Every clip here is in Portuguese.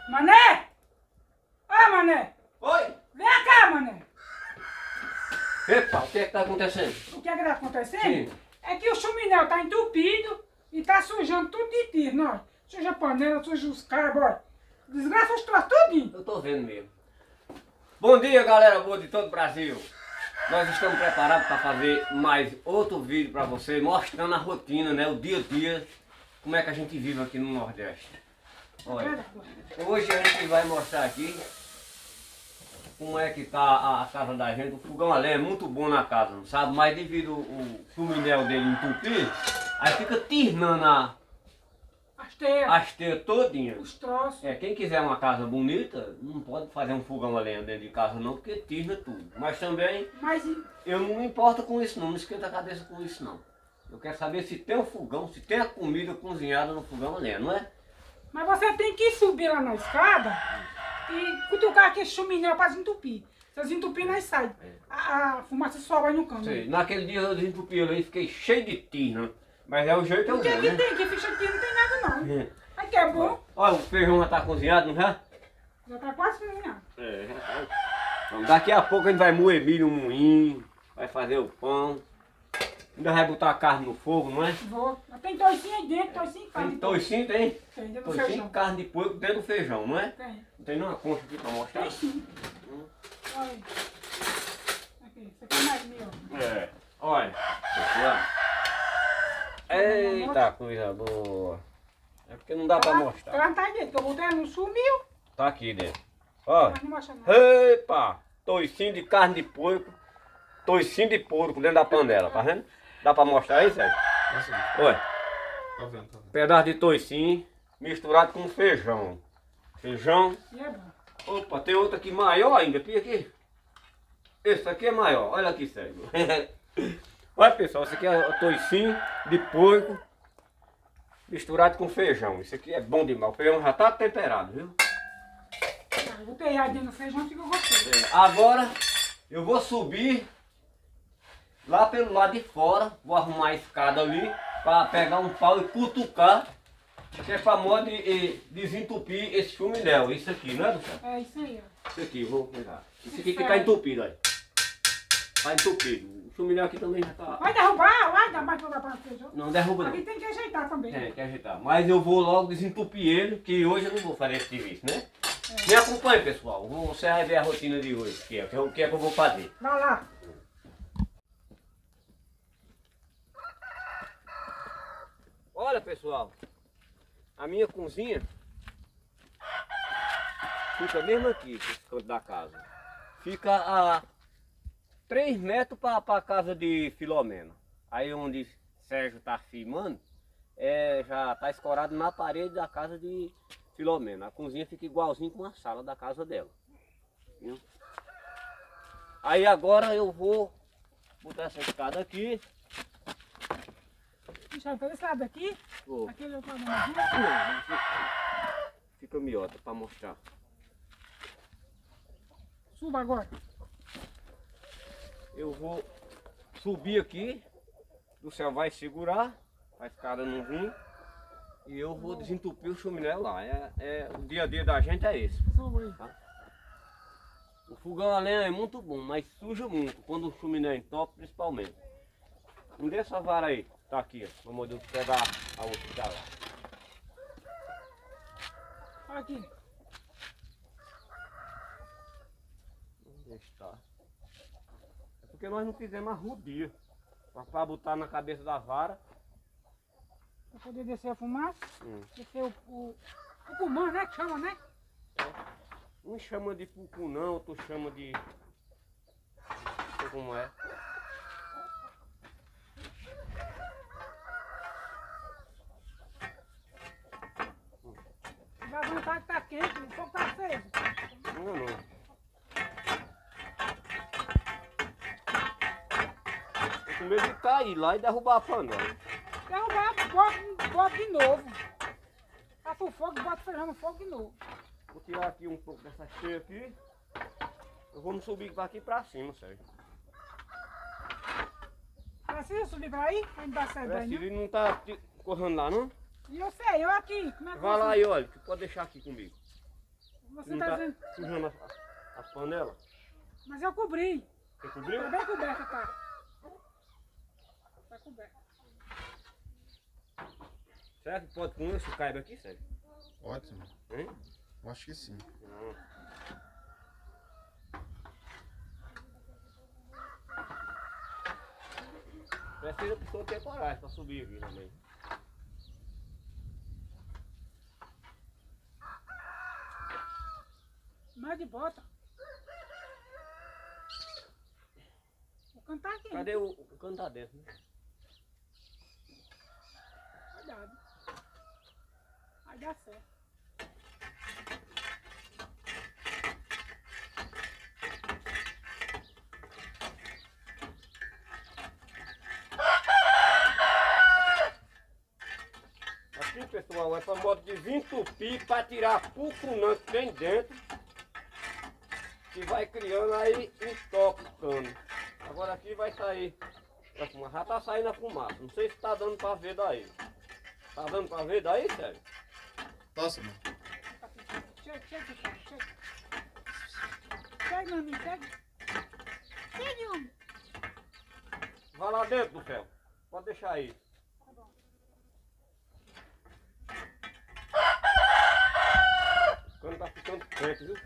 Mané! Ah, Mané! Oi! Vem cá, Mané! Epa, o que é que tá acontecendo? O que é que tá acontecendo? Sim. É que o chuminel tá entupido e tá sujando tudo de tiro, nós. Suja a panela, suja os cabos, olha. Desgraça os troços tudinho. Eu tô vendo mesmo. Bom dia, galera boa de todo o Brasil. Nós estamos preparados para fazer mais outro vídeo para você, mostrando a rotina, né, o dia a dia, como é que a gente vive aqui no Nordeste. Olha, hoje a gente vai mostrar aqui como é que tá a casa da gente. O fogão a lenha é muito bom na casa, não sabe? Mas devido o chuminel dele entupir, aí fica tirnando as teias todinhas. Os troços. Quem quiser uma casa bonita, não pode fazer um fogão a lenha dentro de casa não, porque tirna tudo. Mas também, Mas, eu não me importo com isso não esquenta a cabeça com isso não. Eu quero saber se tem o fogão, se tem a comida cozinhada no fogão a lenha, não é? mas você tem que subir lá na escada e cutucar aquele chuminel para desentupir. Se desentupir, nós sai. A fumaça só vai no cano. Sei, naquele dia eu desentupi ele aí, fiquei cheio de tirna. Mas é o jeito que eu O que uso, que né? tem? Que ficha de tiro não tem nada não. Aí que é bom. Olha, o feijão já tá cozinhado, não é? Já tá quase cozinhado. Então, daqui a pouco a gente vai moer milho no moinho, vai fazer o pão. Ainda vai botar a carne no fogo, não é? Vou. Tem toicinho aí dentro, toicinho em carne. Tem toicinho, tem? Tem dentro do Toicinho, feijão. carne de porco dentro do feijão, não é? Tem. Não tem nenhuma concha aqui pra mostrar? Tem sim. Olha aí. Aqui, você tem mais mil. Olha. Eita, coisa boa. É porque não dá pra mostrar. Ela não tá aí dentro, que eu botei ela não sumiu. Tá aqui dentro. Ó. Mas não mostra nada. Epa! Toicinho de carne de porco. Toicinho de porco dentro da panela, tá vendo? Dá pra mostrar aí, Sérgio? Olha. Tá vendo, tá vendo. Pedaço de toicinho misturado com feijão. Feijão. E é bom. Opa, tem outro aqui maior ainda. Aqui. Esse aqui é maior. Olha aqui, Sérgio. Olha, pessoal, esse aqui é o toicinho de porco misturado com feijão. Isso aqui é bom demais. O feijão já tá temperado, viu? Eu botei aí dentro do feijão, fica gostoso. Agora eu vou subir lá pelo lado de fora. Vou arrumar a escada ali para pegar um pau e cutucar. Que é famoso de desentupir esse chuminel. Isso aqui, não é, do céu? É isso aí, ó. Isso aqui, vou pegar. Isso aqui fica entupido, olha. Tá entupido. O chuminel aqui também já tá. Vai derrubar, vai dar mais para o feijão. Não derruba não. Aqui tem que ajeitar também. Tem que ajeitar. Mas eu vou logo desentupir ele, que hoje eu não vou fazer esse serviço, né? Me acompanhe, pessoal. Você vai ver a rotina de hoje, o que é que eu vou fazer. Vai lá. Olha, pessoal, a minha cozinha fica mesmo aqui, nesse canto da casa. Fica a 3 metros para a casa de Filomena. Aí onde Sérgio tá filmando, já tá escorado na parede da casa de Filomena. A cozinha fica igualzinho com a sala da casa dela. Viu? Aí agora eu vou botar essa escada aqui. Deixa eu fazer esse lado aqui. Vou. Aquele outro lado aqui. Fica miota para mostrar. Suba agora. Eu vou subir aqui, o céu vai segurar, a escada não vir, e eu vou desentupir o chuminel lá. O dia a dia da gente é esse. Suba aí. Tá? O fogão a lenha é muito bom, mas suja muito, quando o chuminel entope principalmente. Me dê essa vara aí, tá aqui, ó. Vamos pegar a outra que tá lá. Aqui. Onde está? É porque nós não fizemos a rodia para botar na cabeça da vara. Pra poder descer a fumaça. Hum. Descer o pulmão, né? Que chama, né? Um chama de pucu não, outro chama de... Não sei como é. Vai aguentar que tá quente, o fogo tá aceso. Não. Tô com medo de cair lá e derrubar a panela. Derrubar, bota de novo. Passa o fogo e bota o feijão no fogo de novo. Vou tirar aqui um pouco dessa cheia aqui. Eu vou me subir aqui pra cima, Sérgio. Precisa subir pra aí? Pra não dar certo aí, Ele não? não tá correndo lá, não? E eu sei, eu aqui. Como é que Vai eu lá subo? aí, olha, que pode deixar aqui comigo. Você Não tá tá dizendo. sujando as panelas? Mas eu cobri. Você cobriu? Tá bem coberta, tá? Tá coberta. Será que pode com esse caiba aqui, sério? Ótimo. Hein? Eu acho que sim. Não. Precisa a pessoa ter coragem para subir aqui também. Mais de bota. Vou cantar aqui. Cadê o cano tá dentro, né? Cuidado. Vai dar certo. Aqui, pessoal, é para modo de desentupir para tirar a pucunã que tem dentro, que vai criando aí um toque cano. Agora aqui vai sair a fumaça. Já tá saindo a fumaça. Não sei se tá dando para ver daí. Tá dando para ver daí, sério? Tosse, mano. Chega, chega. Chega, meu amigo, chega. Chega, homem. Vai lá dentro do céu. Pode deixar aí. Tá bom. O cano tá ficando quente, viu?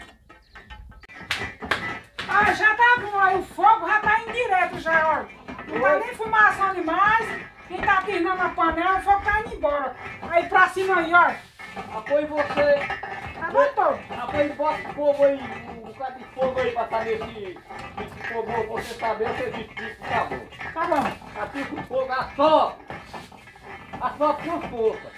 Ah, já tá bom, aí o fogo já tá indo direto já, olha. Não tá nem fumaçando mais, nem tá terminando a panela, o fogo tá indo embora. Aí pra cima aí, olha. Apoie você. Tá bom todo. Apoie, bota o fogo aí, um bocado de fogo aí pra saber se for bom você saber, você diz que tá bom. Tá bom. Aplica o fogo, assopra com força.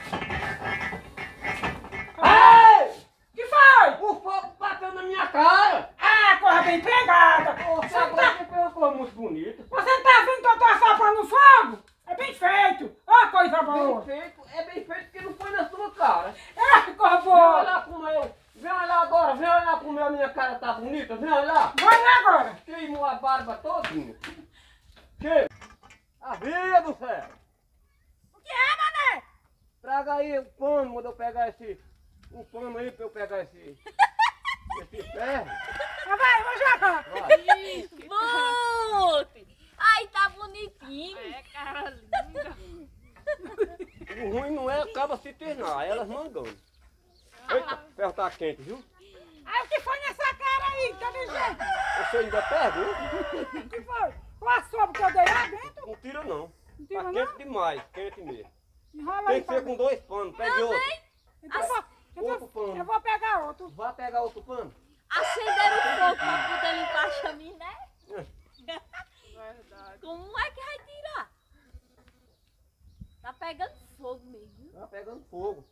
Ei! Que foi? O fogo bateu na minha cara! Ah, corra bem pegada. Você Você não agora tá, você fez uma coisa muito bonita. você não tá vendo que eu tô assoprando fogo? É bem feito. Ó, coisa Bem boa. feito, é bem feito porque não foi na sua cara. É, corra Vem boa. olhar como eu, vem olhar agora, vem olhar como a minha cara tá bonita, vem olhar. Vai lá agora. Queimou a barba todinha. Que? A vida do céu! O que é, mané? Traga aí o pano, quando eu pegar um pano aí pra eu pegar esse ferro. Vai, vou jogar. Vai. Volte! Ai, tá bonitinho! É, cara linda. O ruim não é acaba se ternar, elas mandando. Eita, o ferro tá quente, viu? Aí o que foi nessa cara aí? Tá de jeito? Você ainda pergunta? O que foi? O assopro que eu dei lá dentro? Não tira não. Não Tá tira quente não? demais, quente mesmo. Enrola Tem aí que pra ser mim. com 2 panos, pegue outro. Então, Outro pano. eu vou pegar outro. Vai pegar outro pano. Acenderam o fogo pra poder limpar a chaminé? Verdade. Como é que vai tirar? Tá pegando fogo mesmo. Tá pegando fogo.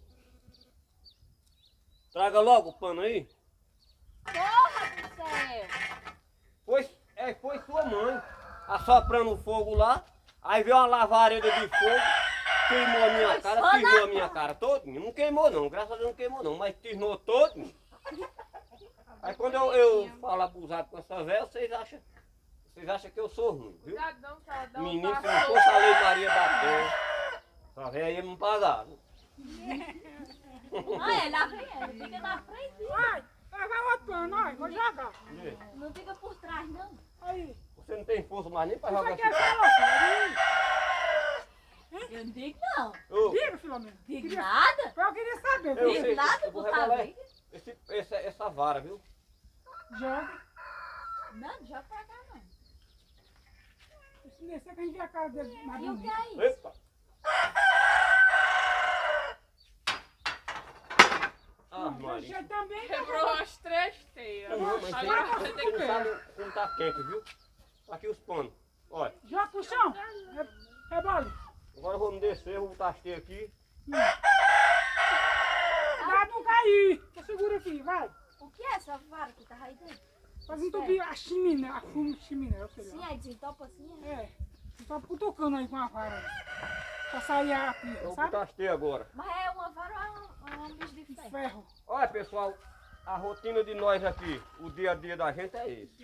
Traga logo o pano aí. Porra do céu! Foi sua mãe assoprando o fogo lá, aí veio uma lavareda de fogo, queimou a minha cara, tisnou a minha cara todinha. Não queimou não, graças a Deus não queimou não, mas tisnou todinho. Aí quando eu falo abusado com essa velha, vocês acham que eu sou ruim, viu? Cuidadão que ela dá um Menino, se não passo. fosse a Lei Maria da Penha, essa velha ia me pagar. Viu? Ah, é, lá vem ela. Fica na frente. Vai, vai outro pano, ó, vou jogar. Não fica por trás, não. Aí. Você não tem força mais nem pra Isso jogar aqui é esse falou, Eu não digo não. Ô, Diga, Filomena. Digo nada. Eu queria saber. Eu Digo sei, nada eu vou por rebolar saber. essa vara, viu? Joga. Não, não joga pra cá não. Se descer que a gente vê a casa dele mais E o que bonita. é isso? Epa! Ah, Você Maria. também Quebrou as 3 teias. Não, mas Agora você você tem tem você que não sabe como tá quente, viu? Aqui os panos. Olha, joga pro chão. Rebole. agora eu vou me descer, eu vou tastear aqui. Cuidado não cair. Você segura aqui, vai. O que é essa vara que tá aí dentro? Faz entupir a chiminé, a fumo de chiminé, eu sei Sim, lá. aí desentopa assim, é? É. Você tá cutucando aí com a vara. Pra sair a pica, Eu vou sabe? tastear agora. Mas é uma vara ou é um bicho de ferro? Ferro. Olha, pessoal, a rotina de nós aqui, o dia a dia da gente é esse.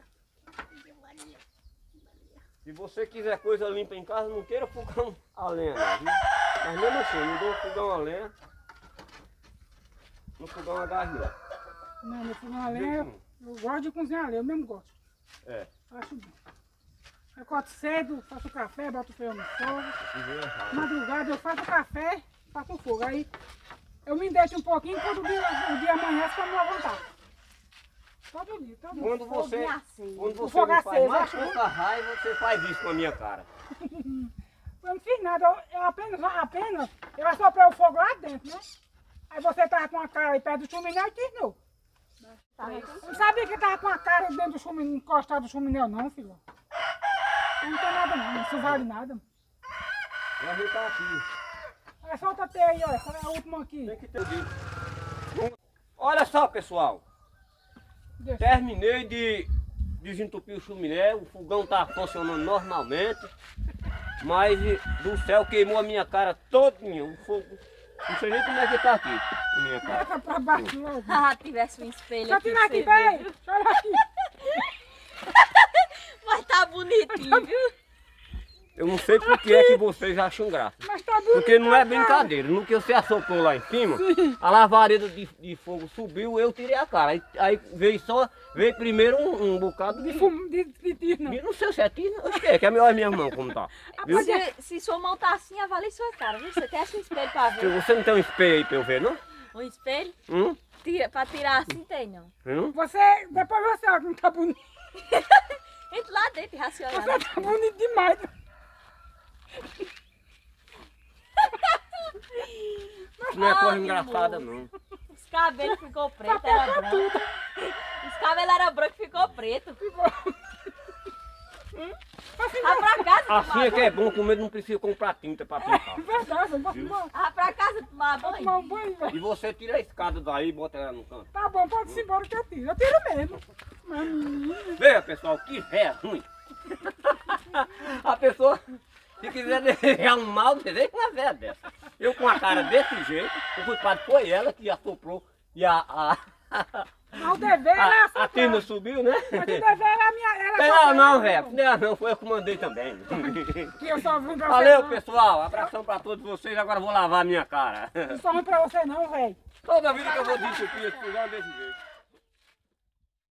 Se você quiser coisa limpa em casa, não queira fogão a lenha, não, viu? Mas mesmo assim, não dou fogão a lenha, no fogão a gás não. Não, meu fogão a lenha, eu gosto de cozinhar a lenha, eu mesmo gosto. É. Acho bom. Eu corto cedo, faço café, boto o feijão no fogo. Madrugada eu faço café, faço o fogo. Aí eu me deixo um pouquinho quando o dia amanhece pra me levantar. Todo dia, todo dia. Quando você O não fogo faz aceso, mais acho tanta raiva, você faz isso com a minha cara. Eu não fiz nada, eu apenas eu assoprei o fogo lá dentro, né? Aí você tava com a cara aí perto do chuminé e tisnou. Eu não sabia que tava com a cara dentro do chuminé, encostado do chuminé não, filho. Não tem nada não, isso vale nada. Vai ajeitar aqui. Olha, solta até aí, olha, essa é a última aqui. Tem que ter dito. Olha só, pessoal. Deixa. Terminei de desentupir o chuminé, o fogão tá funcionando normalmente, mas do céu queimou a minha cara todinha, o fogo. Não sei nem como é que tá aqui, a minha cara. Essa pra baixo logo. Ah, tivesse um espelho Deixa eu aqui. tirar aqui, pra você vem! ver. Deixa eu olhar aqui. Mas tá bonitinho, viu? Eu não sei por que é que vocês acham graça. Mas tá bonito. Porque não é cara. brincadeira, no que você assoprou lá em cima, a lavareda de fogo subiu, eu tirei a cara. Aí veio primeiro um bocado de fumo. De tiro, não. Não sei se é tiro, acho que é melhor minha mão como tá. Viu? Se sua mão tá assim, avalie sua cara, viu? Você testa um espelho pra Se ver. você não tem um espelho aí pra eu ver, não? Um espelho? Hum? Pra tirar assim tem, não. Hum? Você, depois você olha como tá bonito. Entra lá dentro e raciona. Você tá bonito demais. Não é coisa Ai, engraçada, amor. não. Os cabelos ficou preto, era branco. Os cabelos eram brancos e ficou preto. Vai pra casa Assim tomar é que é bom, comer não precisa comprar tinta pra pintar. É verdade, eu vou tomar Vai pra casa tomar banho. um banho, velho. E você tira a escada daí e bota ela no canto. Tá bom, pode ir embora que eu tiro. Eu tiro mesmo. Mas menino. Veja, pessoal, que véia ruim. A pessoa, se quiser desejar um mal, deseja uma véia dessa. Eu com a cara desse jeito, o culpado foi ela que assoprou e a Mas o dever era a tina subiu, né? Mas o dever era a minha. Era Não, não, velho. Não, foi eu que mandei também. Que eu só vim pra você. Valeu, não. pessoal. Abração pra todos vocês. Agora eu vou lavar a minha cara. Não só vim pra você, não, velho. Toda vida que eu vou desentupir esse fogão é desse jeito.